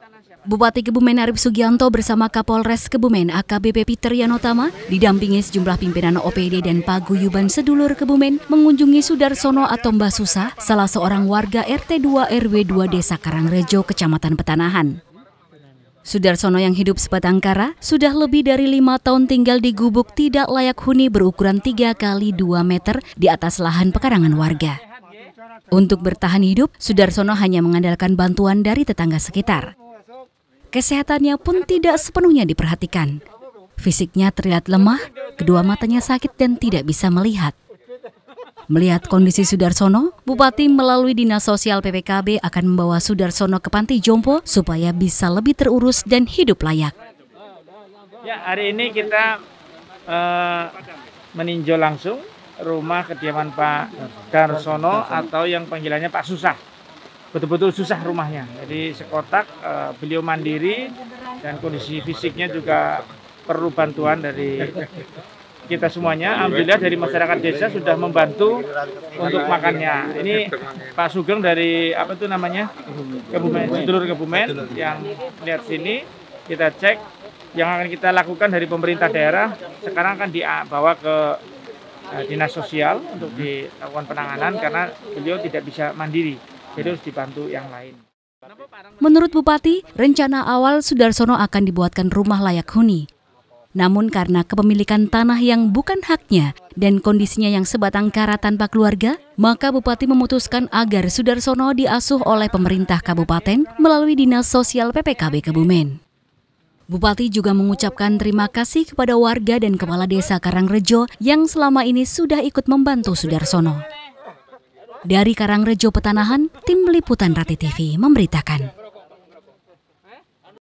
Bupati Kebumen Arif Sugianto bersama Kapolres Kebumen AKBP Peter Yanotama didampingi sejumlah pimpinan OPD dan paguyuban sedulur Kebumen mengunjungi Sudarsono atau Mbah Susah, salah seorang warga RT 2 RW 2 Desa Karangrejo, Kecamatan Petanahan. Sudarsono yang hidup sebatang kara sudah lebih dari 5 tahun tinggal di gubuk tidak layak huni berukuran 3 kali 2 meter di atas lahan pekarangan warga. Untuk bertahan hidup, Sudarsono hanya mengandalkan bantuan dari tetangga sekitar. Kesehatannya pun tidak sepenuhnya diperhatikan. Fisiknya terlihat lemah, kedua matanya sakit dan tidak bisa melihat. Melihat kondisi Sudarsono, Bupati melalui Dinas Sosial PPKB akan membawa Sudarsono ke Panti Jompo supaya bisa lebih terurus dan hidup layak. Ya, hari ini kita meninjau langsung rumah kediaman Pak Darsono atau yang panggilannya Pak Susah. Betul-betul susah rumahnya, jadi sekotak, beliau mandiri dan kondisi fisiknya juga perlu bantuan dari kita semuanya. Alhamdulillah dari masyarakat desa sudah membantu untuk makannya. Ini Pak Sugeng dari Kebumen, sedulur Kebumen yang lihat sini, kita cek yang akan kita lakukan dari pemerintah daerah. Sekarang akan dibawa ke Dinas Sosial untuk dilakukan penanganan karena beliau tidak bisa mandiri. Jadi harus dibantu yang lain. Menurut Bupati, rencana awal Sudarsono akan dibuatkan rumah layak huni. Namun karena kepemilikan tanah yang bukan haknya dan kondisinya yang sebatang kara tanpa keluarga, maka Bupati memutuskan agar Sudarsono diasuh oleh pemerintah kabupaten melalui Dinas Sosial PPKB Kebumen. Bupati juga mengucapkan terima kasih kepada warga dan Kepala Desa Karangrejo yang selama ini sudah ikut membantu Sudarsono. Dari Karangrejo Petanahan, tim liputan Rati TV memberitakan.